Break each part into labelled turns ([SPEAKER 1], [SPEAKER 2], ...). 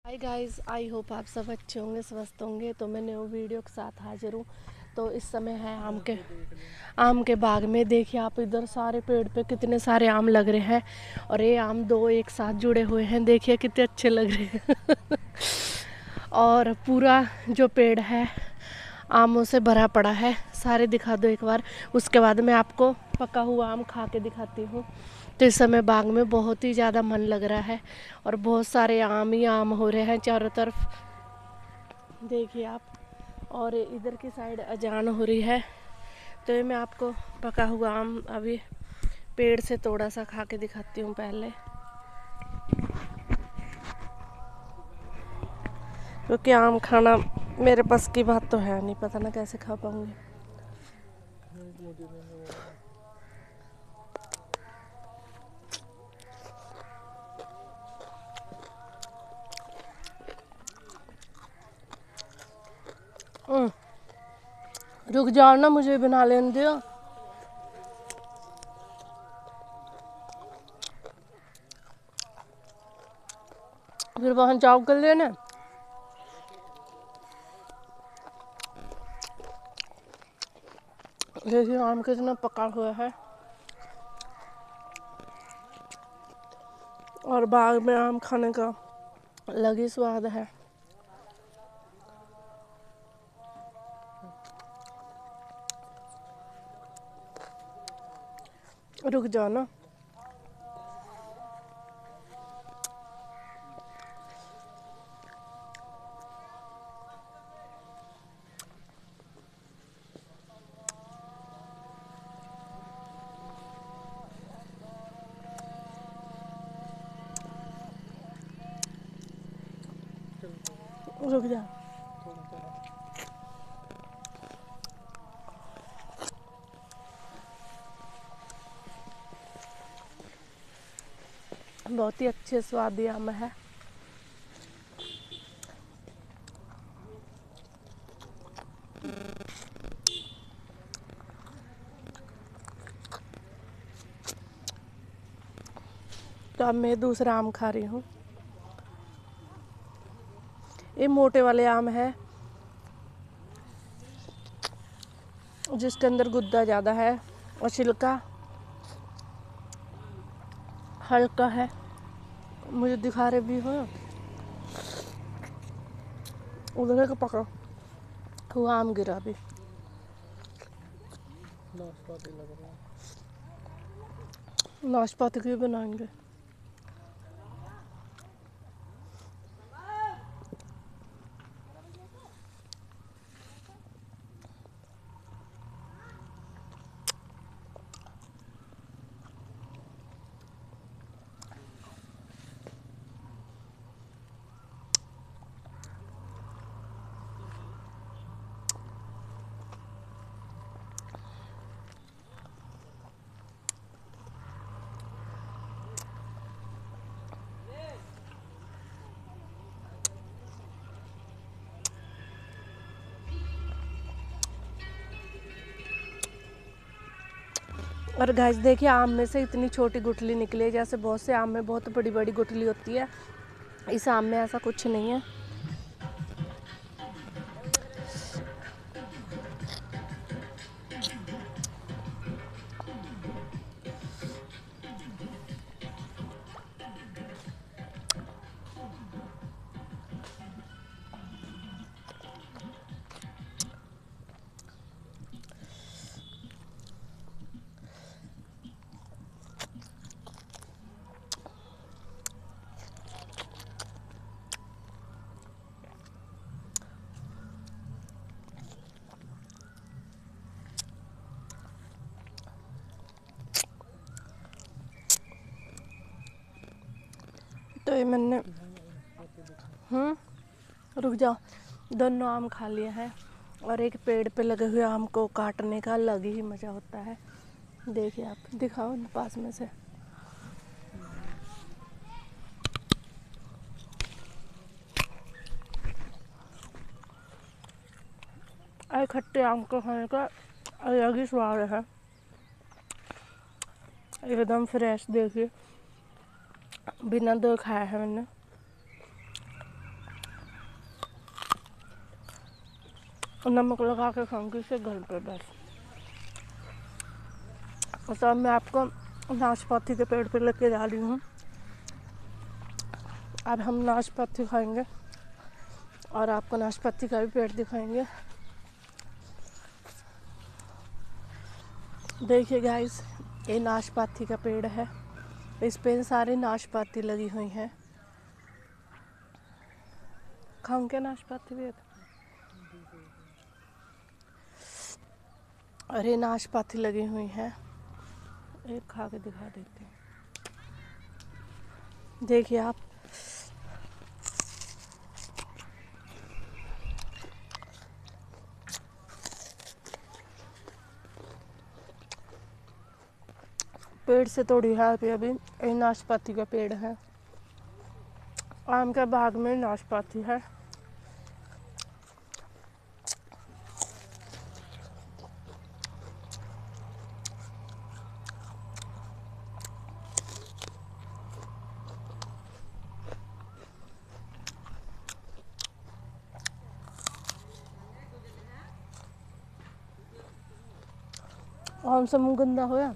[SPEAKER 1] Hi guys, I hope आप सब अच्छे होंगे, स्वस्थ होंगे। तो मैं न्यू वीडियो के साथ हाजिर हूँ। तो इस समय है आम के बाग में। देखिए आप, इधर सारे पेड़ पे कितने सारे आम लग रहे हैं और ये आम दो एक साथ जुड़े हुए हैं। देखिए कितने अच्छे लग रहे हैं और पूरा जो पेड़ है आमों से भरा पड़ा है। सारे दिखा दो एक बार, उसके बाद मैं आपको पका हुआ आम खा के दिखाती हूँ। तो इस समय बाग में बहुत ही ज़्यादा मन लग रहा है और बहुत सारे आम ही आम हो रहे हैं चारों तरफ, देखिए आप। और इधर की साइड अजान हो रही है। तो ये मैं आपको पका हुआ आम अभी पेड़ से थोड़ा सा खा के दिखाती हूँ पहले, क्योंकि आम खाना मेरे बस की बात तो है नहीं, पता ना कैसे खा पाऊंगी। रुक जाओ ना, मुझे बना लेने दो। फिर वहाँ जाओ कर लेना। देखिए आम कितना पका हुआ है और बाग में आम खाने का अलग ही स्वाद है। रुक जाओ ना। रुक जा। बहुत ही अच्छे स्वादी आम है। तो अब मैं दूसरा आम खा रही हूँ। ये मोटे वाले आम है जिसके अंदर गुद्दा ज़्यादा है और छिलका हल्का है। मुझे दिखा रहे भी हो, उधर का पका हुआ आम गिरा भी। नाशपाती की बनाएंगे। और गाइस देखिए, आम में से इतनी छोटी गुठली निकली है। जैसे बहुत से आम में बहुत बड़ी बड़ी गुठली होती है, इस आम में ऐसा कुछ नहीं है। तो ये मैंने रुक जाओ, दोनों आम खा लिए हैं। और एक पेड़ पे लगे हुए आम को काटने का अलग ही मज़ा होता है। देखिए आप, दिखाओ पास में से। खट्टे आम को खाने का अलग ही स्वाद है, एकदम फ्रेश। देखिए बिना दो खाया है मैंने। नमक लगा के खाऊंगी इसे घर पे बस। तो अब मैं आपको नाशपाती के पेड़ पे लेके जा रही हूँ। अब हम नाशपाती खाएंगे और आपको नाशपाती का भी पेड़ दिखाएंगे। देखिए गाइस, ये नाशपाती का पेड़ है, इस पे सारी नाशपाती लगी हुई हैं। खाऊं क्या नाशपाती भी? और ये नाशपाती लगी हुई हैं, एक खा के दिखा देती हूँ। देखिए आप, पेड़ से तोड़ी है अभी ये नाशपाती का पेड़ है। आम के बाग में नाशपाती है। आम से मुंह गंदा होया।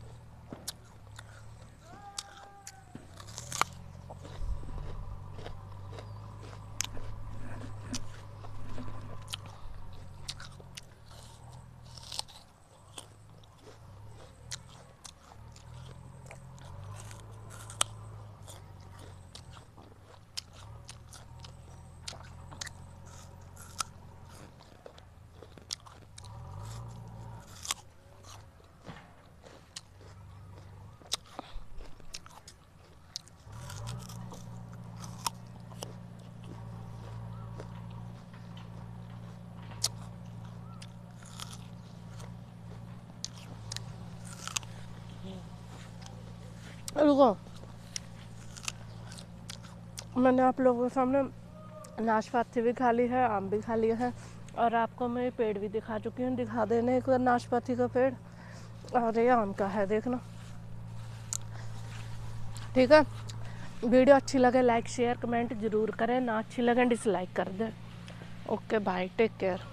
[SPEAKER 1] रुको, मैंने आप लोगों के सामने नाशपाती भी खा ली है, आम भी खा लिया है, और आपको मैं पेड़ भी दिखा चुकी हूँ। दिखा देने एक बार नाशपाती का पेड़, और ये आम का है, देखना। ठीक है, वीडियो अच्छी लगे लाइक शेयर कमेंट ज़रूर करें, ना अच्छी लगे डिसलाइक कर दें। Okay bye, take care.